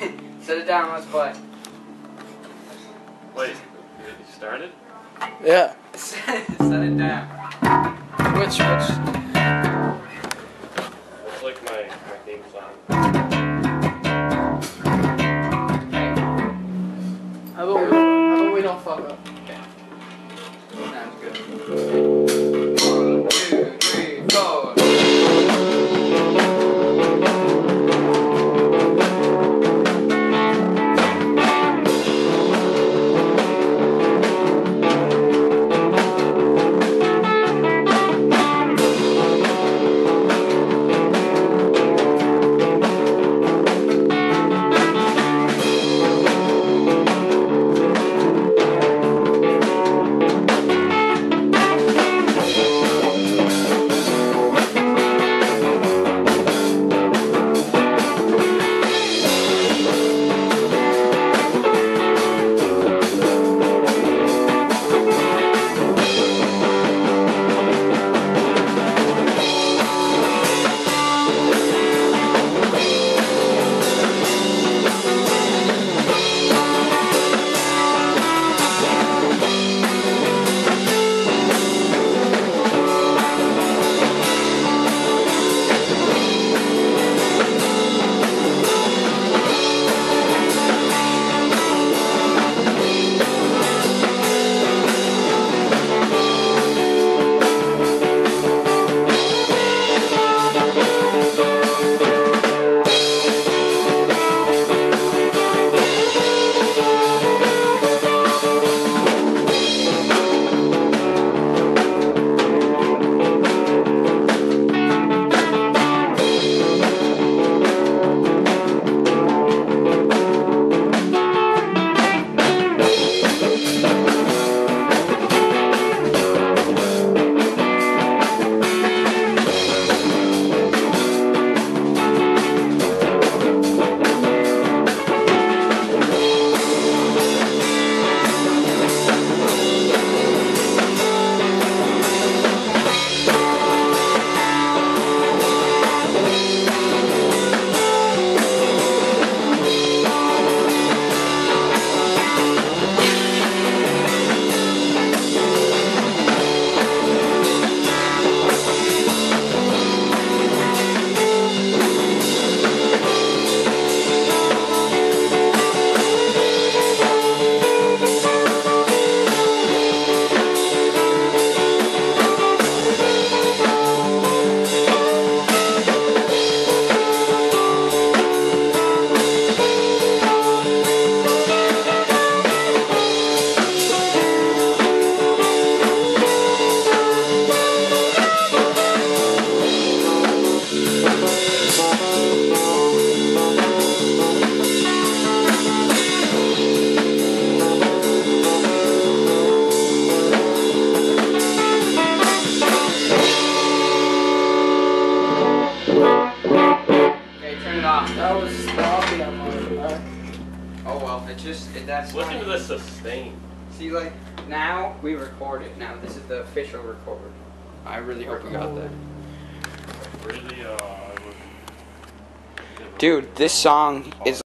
Set it down, let's play. Wait, you started? Yeah. Set it down. Which? It's like my theme song. How about we don't fuck up? Okay. Sounds good. 1, 2, 3, 4. That was sloppy on my part. Oh well, that's Listen to fine. the sustain. See, like, now we record it. Now this is the official record. I really hope we got that. Really, Dude, this song is